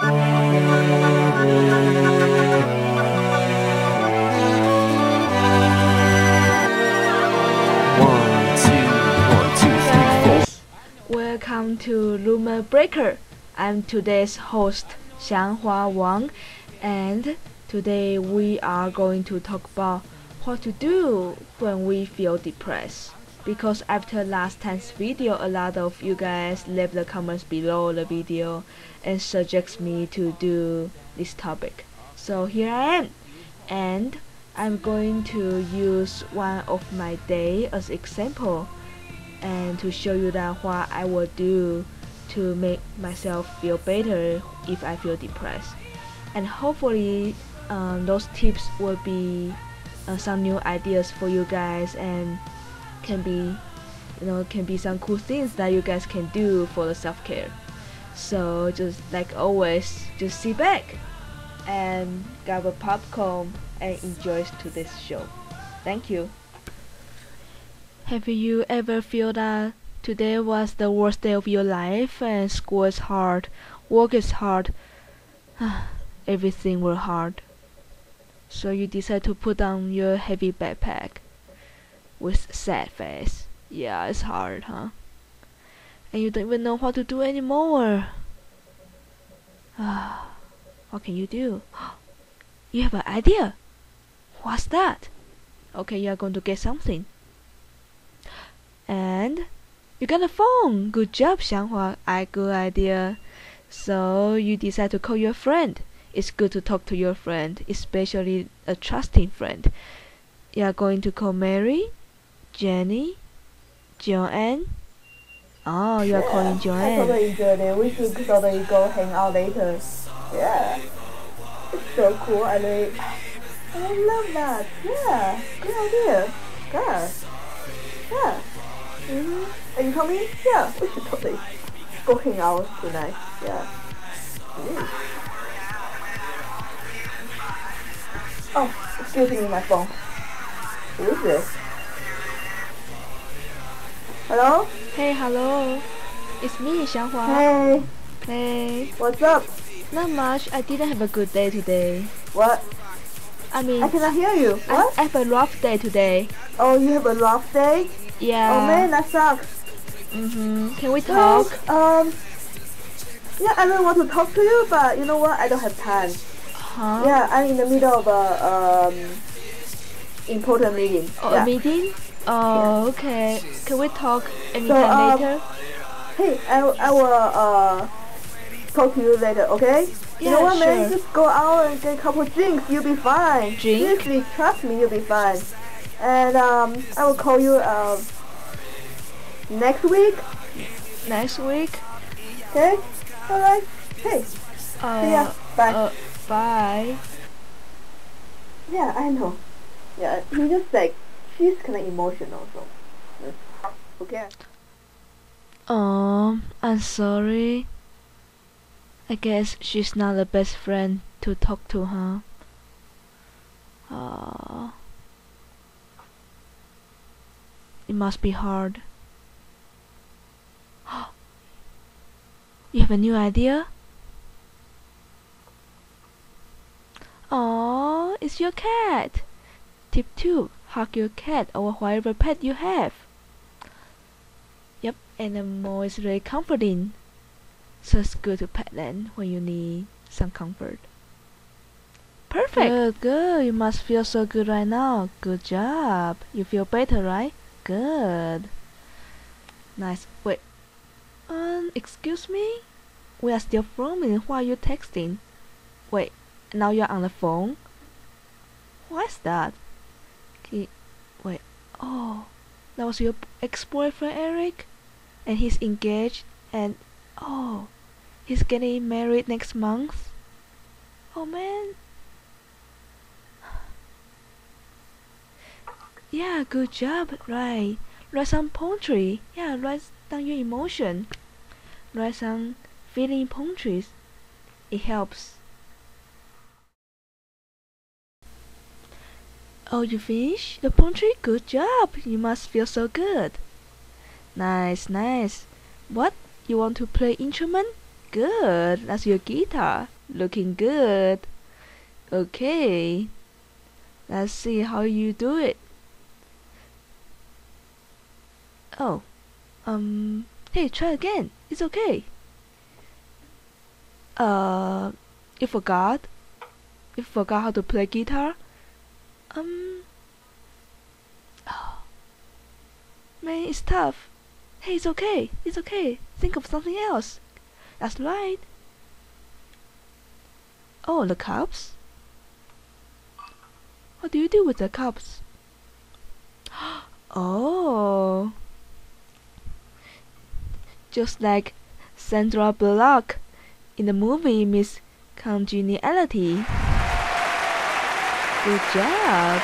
Welcome to Rumor Breaker. I'm today's host, Hsiang-Hua, and today we are going to talk about what to do when we feel depressed. Because after last time's video, a lot of you guys left the comments below the video and suggest me to do this topic. So here I am, and I'm going to use one of my day as example and to show you that what I will do to make myself feel better if I feel depressed. And hopefully those tips will be some new ideas for you guys and can be some cool things that you guys can do for the self-care. So just like always, just sit back and grab a popcorn and enjoy today's show. Thank you. Have you ever felt that today was the worst day of your life and school is hard, work is hard, everything was hard? So you decide to put down your heavy backpack with sad face. Yeah, it's hard, huh? And you don't even know what to do anymore. What can you do? You have an idea. What's that? Okay, you are going to get something. And you got a phone. Good job, Hsiang-Hua. Good idea. So you decide to call your friend. It's good to talk to your friend, especially a trusting friend. You are going to call Mary, Jenny, Joanne. Oh, you are calling Joanne. I totally enjoyed it. We should totally go hang out later. Yeah. It's so cool. I love that. Yeah. Good idea. Good. Yeah. Are you coming? Yeah, we should totally go hang out tonight. Yeah. Oh, excuse me, my phone. Who is this? Hello? Hey, hello. It's me, Hsiang-Hua. Hey. Hey. What's up? Not much. I didn't have a good day today. What? I mean, I cannot hear you. What? I have a rough day today. Oh, you have a rough day? Yeah. Oh man, that sucks. Can we talk? Yeah, I really want to talk to you, but you know what? I don't have time. Huh? Yeah, I'm in the middle of a important meeting. Oh, yeah. a meeting? Oh, Yeah. okay. Can we talk anytime later? Hey, I will talk to you later, okay? Yeah, you know what, man? sure. Just go out and get a couple drinks. You'll be fine. Drink? Seriously, trust me, you'll be fine. And I will call you next week. Next week? Okay? Alright. Hey. See ya. Bye. Bye. Yeah, I know. Yeah, he just like, she's kind of emotional, so. Okay. I'm sorry. I guess she's not the best friend to talk to, huh? It must be hard. You have a new idea? Oh, it's your cat. Tip 2. Hug your cat or whatever pet you have. Yep, animal is very comforting. So it's good to pet them when you need some comfort. Perfect. Good. You must feel so good right now. Good job. You feel better, right? Good. Nice. Wait. Excuse me? We are still filming. Why are you texting? Wait. Now you're on the phone? What's that? Wait. Oh. That was your ex-boyfriend, Eric? And he's engaged and... Oh. He's getting married next month? Oh man. Yeah, good job. Right. Write some poetry. Yeah, write down your emotion. Write some feeling poetry. It helps. Oh, you finished the poetry? Good job. You must feel so good. Nice, nice. What? You want to play instrument? Good. That's your guitar. Looking good. Okay. Let's see how you do it. Oh. Hey, try again. It's okay. You forgot? You forgot how to play guitar? Oh. Man, it's tough. Hey, it's okay. It's okay. Think of something else. That's right. Oh, the cups? What do you do with the cups? Oh. Just like Sandra Bullock in the movie Miss Congeniality. Good job.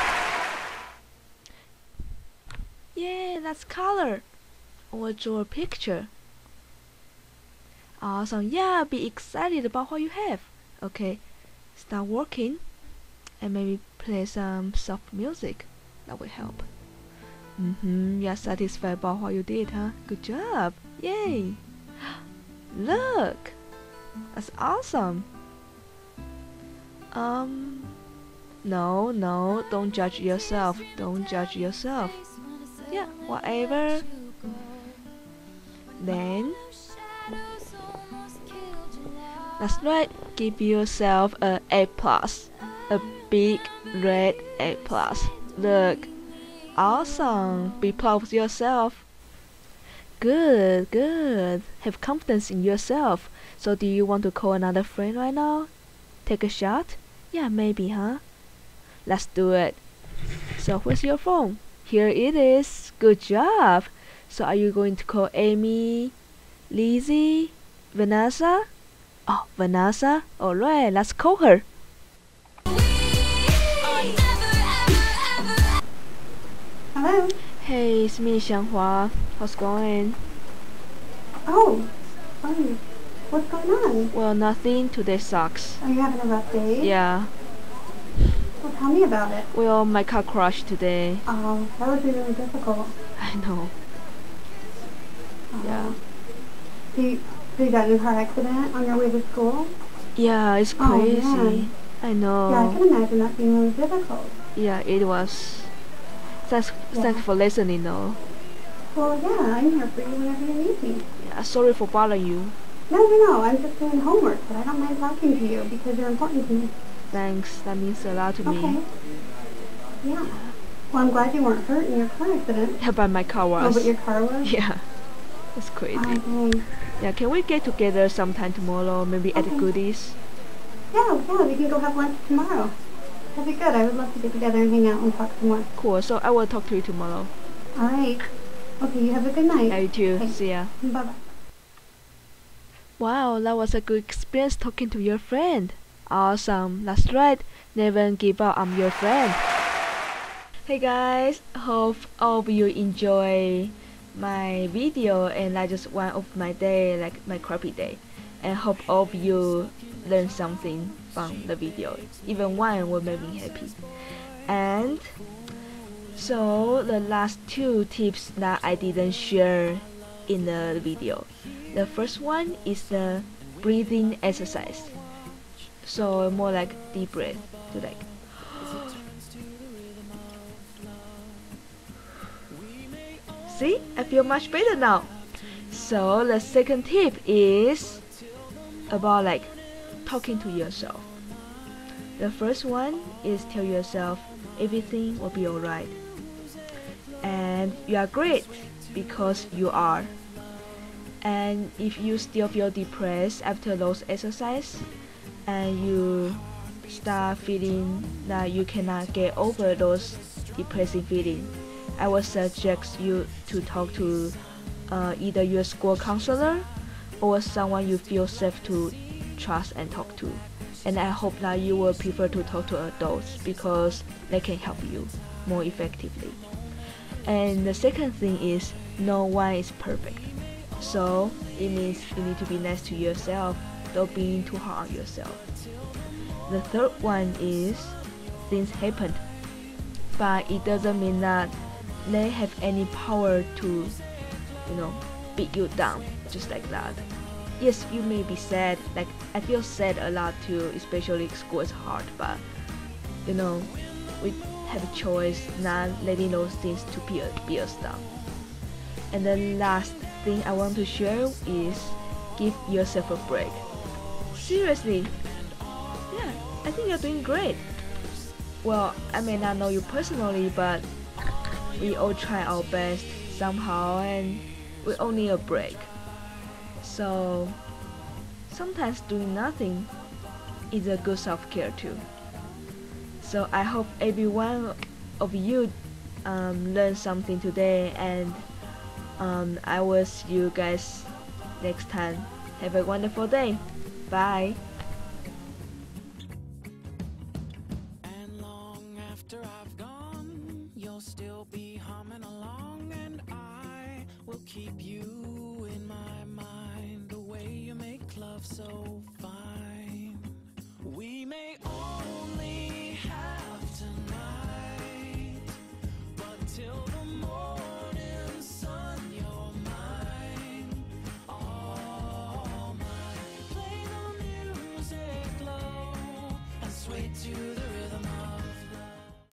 Yeah, that's color. Or draw a picture. Awesome. Yeah, be excited about what you have. Okay, start working and maybe play some soft music. That will help. You're satisfied about what you did, huh? Good job. Yay. Look. That's awesome. No, don't judge yourself. Don't judge yourself. Yeah, whatever. Then, that's right. Give yourself a A+. A big red A+. Look. Awesome. Be proud of yourself. Good, good. Have confidence in yourself. So do you want to call another friend right now? Take a shot? Yeah, maybe, huh? Let's do it. So where's your phone? Here it is. Good job. So are you going to call Amy, Lizzie, Vanessa? Oh, Vanessa? Alright, let's call her. Hello? Hey, it's me, Hsiang-Hua. How's it going? Oh, fine. What's going on? Well, nothing. Today sucks. Are you having a rough day? Yeah. Well, tell me about it. Well, my car crashed today. Oh, that would be really difficult. I know. Yeah. So you got in a car accident on your way to school? Yeah, it's Oh, crazy. man. I know. Yeah, I can imagine that being really difficult. Yeah, it was. Thanks for listening, though. Well, yeah, I'm here for you whenever you need me. Yeah, sorry for bothering you. No, I'm just doing homework, but I don't mind talking to you because you're important to me. Thanks. That means a lot to Okay. me. Yeah. Well, I'm glad you weren't hurt in your car accident. Yeah, but my car was. Oh, but your car was? Yeah. It's crazy. Oh, dang. Yeah, can we get together sometime tomorrow? Maybe at the Okay. goodies? Yeah, we can go have lunch tomorrow. That'd be good. I would love to get together and hang out and talk some more. Cool. So I will talk to you tomorrow. Alright. Okay, you have a good night. Yeah, you too. Okay. See ya. Bye-bye. Wow, that was a good experience talking to your friend. Awesome. That's right. Never give up. I'm your friend. Hey guys, hope all of you enjoy my video and like just one of my day, like my crappy day. And hope all of you learn something from the video. Even one will make me happy. And so the last two tips that I didn't share in the video. The first one is the breathing exercise. So more like deep breath to like see, I feel much better now. So the second tip is about like talking to yourself. The first one is tell yourself everything will be alright. And you are great because you are. And if you still feel depressed after those exercise and you start feeling that you cannot get over those depressing feelings, I would suggest you to talk to either your school counselor or someone you feel safe to trust and talk to. And I hope that you will prefer to talk to adults because they can help you more effectively. And the second thing is no one is perfect. So it means you need to be nice to yourself, don't be too hard on yourself. The third one is things happen, but it doesn't mean that they have any power to, beat you down just like that. yes, you may be sad. Like I feel sad a lot too, especially school is hard. But you know, we have a choice not letting those things to be us down. And the last thing I want to share is give yourself a break. Seriously, yeah, I think you're doing great. Well, I may not know you personally, but we all try our best somehow, and we all need a break. So sometimes doing nothing is a good self-care too. So I hope every one of you learned something today, and I will see you guys next time. Have a wonderful day. Bye. And long after I've gone, you'll still be humming along, and I will keep you in my mind. The way you make love so